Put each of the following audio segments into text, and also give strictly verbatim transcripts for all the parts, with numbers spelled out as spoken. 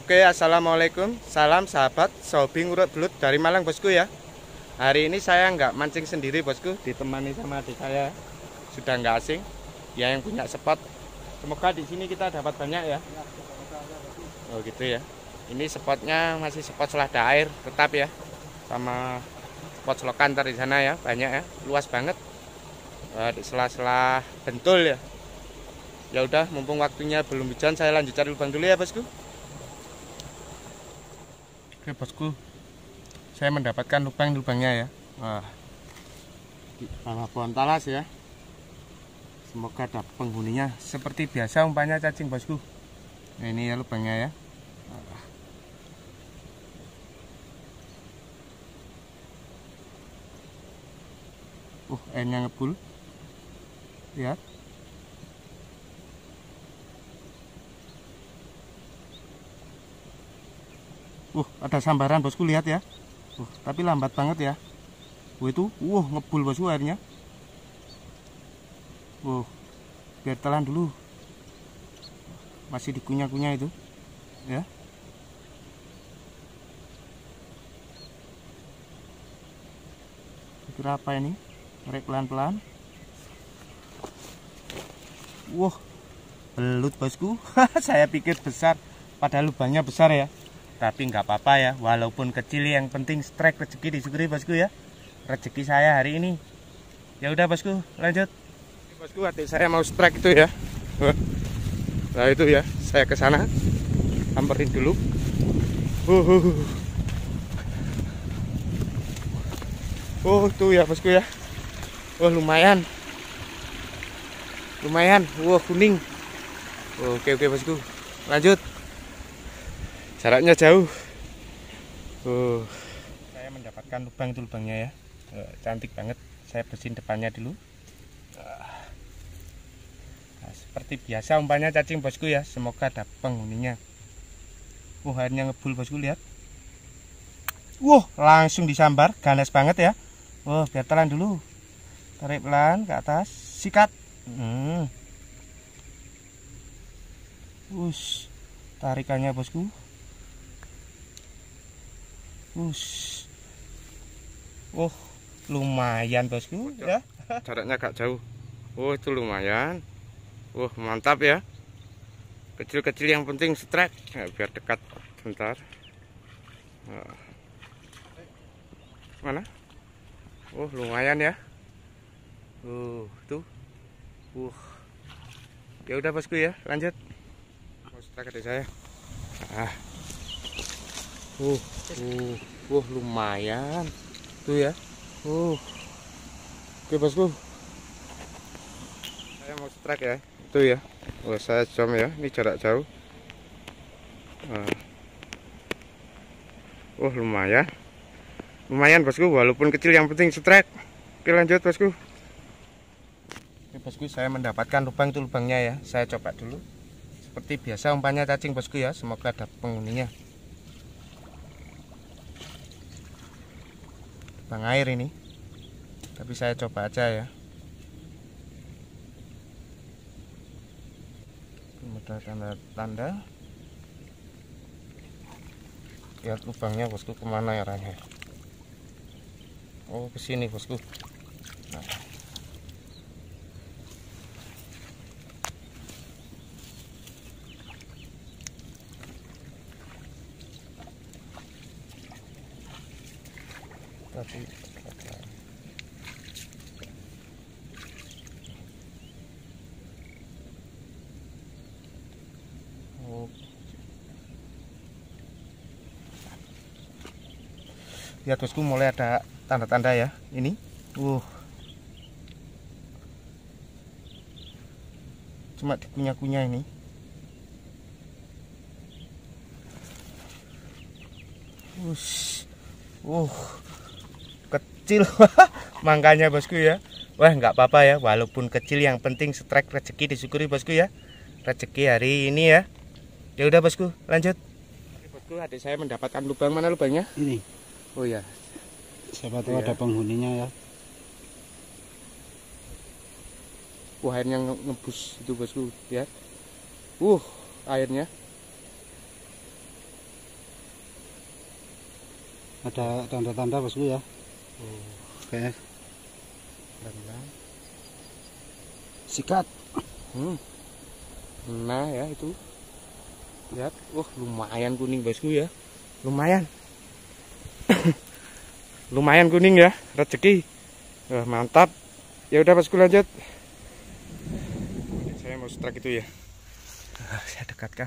Oke, assalamualaikum, salam sahabat Sobi Ngurut Belut dari Malang bosku ya. Hari ini saya nggak mancing sendiri bosku, ditemani sama adik saya, sudah nggak asing, ya yang punya spot. Semoga di sini kita dapat banyak ya. Oh gitu ya. Ini spotnya masih spot selada air tetap ya, sama spot selokan ntar di sana ya, banyak ya, luas banget. Eh, di sela-sela bentul ya. Ya udah, mumpung waktunya belum hujan, saya lanjut cari lubang dulu ya bosku. Oke bosku, saya mendapatkan lubang-lubangnya ya. Wah, di bawah pohon talas ya. Semoga ada penghuninya. Seperti biasa umpannya cacing bosku. Nah, ini ya lubangnya ya. Uh, airnya ngebul. Lihat. Uh, ada sambaran bosku, lihat ya. Uh, tapi lambat banget ya. Uh, itu, uh, ngebul bosku airnya. Uh, biar telan dulu. Masih dikunyah-kunyah itu, ya. Kira apa ini? Tarik pelan-pelan. Wah, belut bosku. Saya pikir besar, padahal lubangnya besar ya. Tapi nggak apa-apa ya, walaupun kecil yang penting strike rezeki disyukuri bosku ya. Rezeki saya hari ini. Ya udah bosku, lanjut. Bosku, adik saya mau strike itu ya. Nah itu ya, saya ke sana. Samperin dulu. Uh, uh. Oh tuh ya bosku ya. Wah lumayan. Lumayan, wah kuning. Oke oke bosku, lanjut. Jaraknya jauh. Uh. Saya mendapatkan lubang, itu lubangnya ya. Uh, cantik banget. Saya bersihin depannya dulu. Uh. Nah, seperti biasa umpannya cacing bosku ya. Semoga ada penghuninya. Wah, uh, airnya ngebul bosku, lihat. Wah, uh, langsung disambar, ganas banget ya. Wah, uh, biar telan dulu. Tarik pelan ke atas, sikat. Hmm. Us, tarikannya bosku. Us. Oh, lumayan bosku ya. Jaraknya agak jauh. Oh, itu lumayan. Oh, mantap ya. Kecil-kecil yang penting strike. Ya, biar dekat bentar. Nah. Mana? Oh, lumayan ya. Uh, tuh. Uh. Ya udah bosku ya, lanjut. Mau strike adik saya. Ah. Uh, uh, uh, lumayan tuh ya. Uh, oke bosku, saya mau strike ya, itu ya. Oh, saya jam ya, ini jarak jauh. Uh, uh, lumayan, lumayan bosku, walaupun kecil yang penting strike. Oke lanjut bosku. Oke bosku, saya mendapatkan lubang, itu lubangnya ya. Saya coba dulu. Seperti biasa umpannya cacing bosku ya. Semoga ada penghuninya. Bang air ini, tapi saya coba aja ya. Ada tanda-tanda. Lihat lubangnya bosku, kemana ya arahnya? Oh, ke sini bosku. Nah. Tapi oh. Lihat bosku, mulai ada tanda-tanda ya ini. Uh. Cuma dikunyah-kunyah ini. Ush. Uh. Kecil. Makanya bosku ya. Wah, nggak apa-apa ya, walaupun kecil yang penting strike rezeki disyukuri bosku ya. Rezeki hari ini ya. Ya udah bosku, lanjut. Bosku, adik saya mendapatkan lubang. Mana lubangnya? Ini. Oh ya. Siapa tahu ya. Ada penghuninya ya. Wah, airnya ngebus itu bosku, lihat. Uh, airnya. Ada tanda-tanda bosku ya. Oh, Oke. pelan-pelan. Sikat. Hmm. Nah ya itu. Lihat, wah lumayan kuning bosku ya. Lumayan. Lumayan kuning ya, rezeki. Wah, mantap. Ya udah bosku lanjut. Saya mau strike itu ya. Ah, saya dekatkan.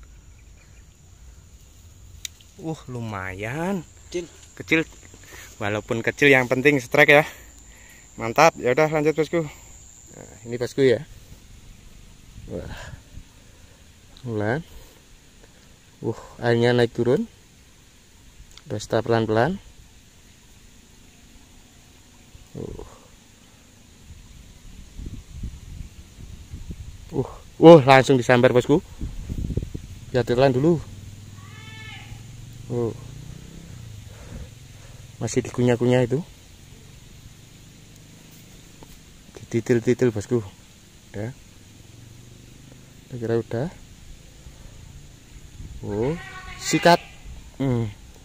Uh, lumayan. Kecil. Kecil. Walaupun kecil yang penting strike ya. Mantap. Ya udah lanjut bosku. Nah, ini bosku ya. Wah. Bulan. Uh, airnya naik turun. Besta pelan-pelan. Uh. Uh, uh langsung disambar bosku. Ya telan dulu. Uh. Masih dikunyah-kunyah itu. Dititil-titil bosku. Ya. Kira-kira udah. Oh, sikat. Hmm.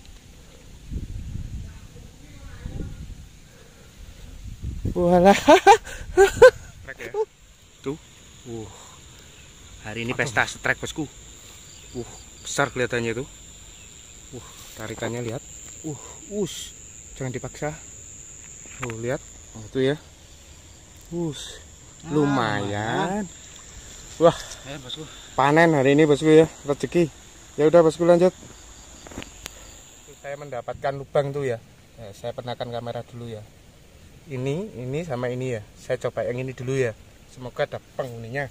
Walah. Tuh. Uh. Hari ini pesta strike bosku. Uh, besar kelihatannya itu. Uh, tarikannya lihat. Uh, us. Jangan dipaksa. Oh, lihat. Oh, itu ya. Us. Lumayan. Wah, Ya bosku. panen hari ini bosku ya, rezeki. Ya udah bosku lanjut. Saya mendapatkan lubang tuh ya. Nah, saya penakan kamera dulu ya. Ini, ini sama ini ya. Saya coba yang ini dulu ya. Semoga ada penghuninya.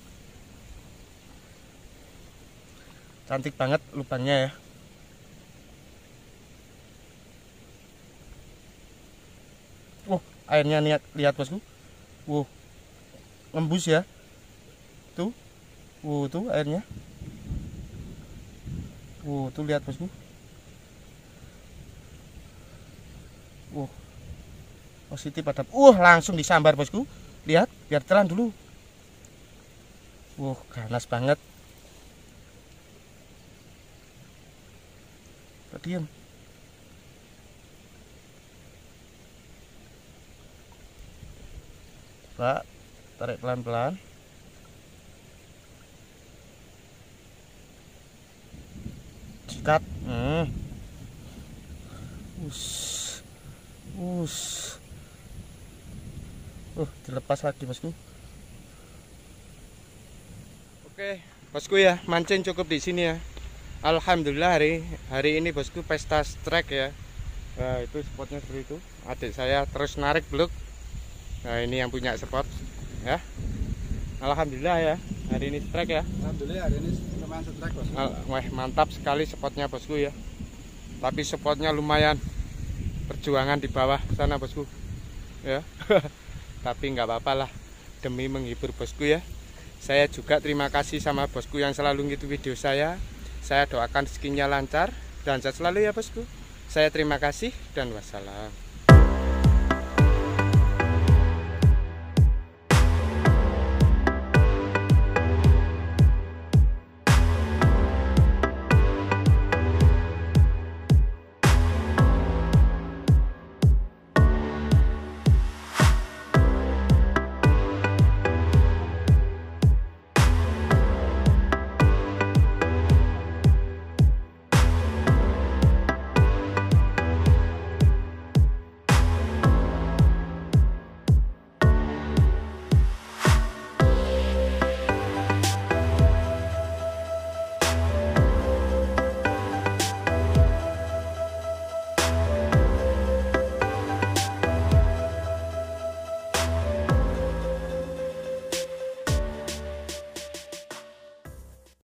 Cantik banget lubangnya ya. Wah, airnya lihat, lihat bosku. Wuh, ngembus ya. Tuh, wuh tuh airnya. Wuh, tuh lihat bosku. Wuh, positif ada. Uh, langsung disambar bosku. Lihat, biar telan dulu. Wuh, ganas banget. Diam. Pak, tarik pelan-pelan. Sikat. Hmm. Us. Us. Uh, dilepas lagi bosku. Oke, bosku ya, mancing cukup di sini ya. Alhamdulillah hari hari ini bosku pesta strike ya. Nah, itu spotnya seperti itu. Adik saya terus narik blok. Nah, ini yang punya spot ya. Alhamdulillah ya, hari ini strike ya. Alhamdulillah hari ini lumayan strike bosku. Wah, mantap sekali spotnya bosku ya. Tapi spotnya lumayan. Perjuangan di bawah sana bosku. Ya. Tapi nggak apa-apa lah, demi menghibur bosku ya. Saya juga terima kasih sama bosku yang selalu ngikutin video saya. Saya doakan rezekinya lancar dan sehat selalu ya bosku. Saya terima kasih dan wassalam.